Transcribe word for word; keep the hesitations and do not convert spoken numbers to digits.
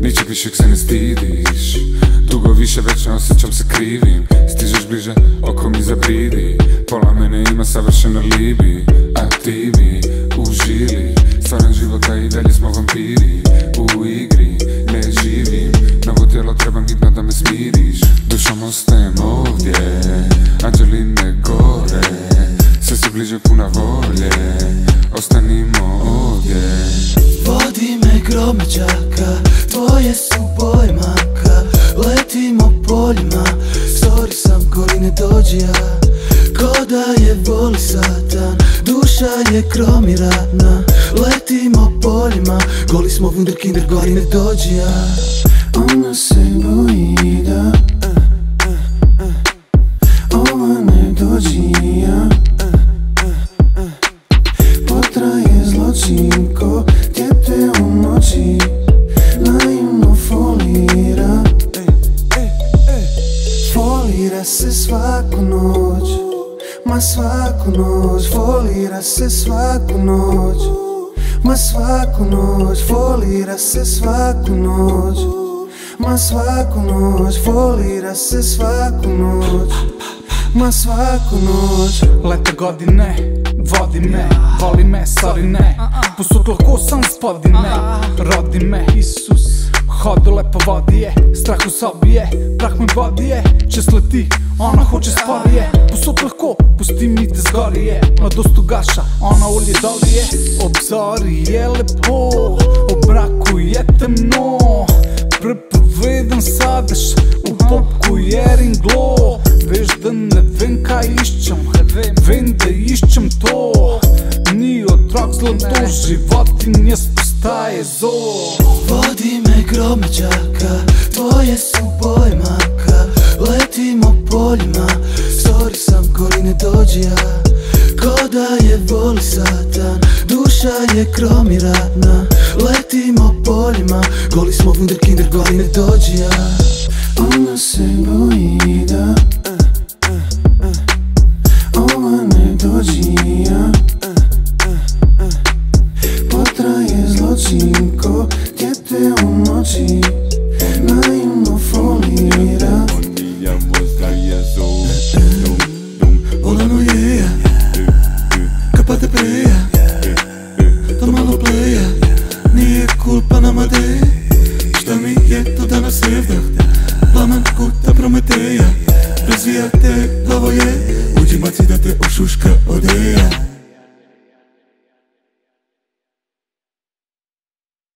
Ničeg višeg se ne stidiš. Dugo više već ne osjećam se krivim. Stižeš bliže, oko mi zabridi. Pola mene ima savršeno libi, a ti mi užili. Stvaram života i dalje smo vampiri. U igri ne živim, novo tijelo trebam hitno da me smiriš. Dušom ostajem ovdje, anđeline gore. Sve si bliže puna volje, ostanimo ovdje. Vodi me gromeđaka, tvoje su boje maka. Letimo poljima, sorry sam koli ne dođija. Ko da je voli satan, duša je kromirana. Letimo poljima, goli smo wunderkinder, gori ne dođija. Ona se boji da ova ne dođija. Potraje zločinko, djete u noći, naivno folira. Folira se svaku noć, ma svaku noć. Folira se svaku noć, ma svaku noć. Folira se svaku noć, ma svaku noć. Folira se svaku noć, ma svaku noć. Lete godine, vodi me, voli me, sorry ne. Posutlo ko sam spodine, rodi me Isus. Hodu lepo vodi je, strah u sobi je, prah moj bodi je. Čez leti, ona hoće sporije. Posutlo ko, pusti mi te zgorije. Mladost ugaša, ona ulje dolije. Obzori je lepo, u braku je temno. Prepovedam sadeš, u popku je ringlo. Veš da ne vem kaj iščem, vem da iščem to. Ni otrok zlato, životinje postaje zo. Vodi me gromeđaka, tvoje su boje maka. Letimo poljima, sorry sam koli ne dođija. Ko da je voli satan, duša je kromirana. Letimo poljima, goli smo wunderkinder, goli ne dođija. Ona se boji da ova ne dođija. Potraje zločinko, djete u noći, naivno folira. Volano je, kapa te preja, to malo pleja. Nije kulpa na Madej, šta mi je to danas sevdah. Plamen kuta Prometeja, razvija te glavo je. Uđi maci da te ošuška odeja.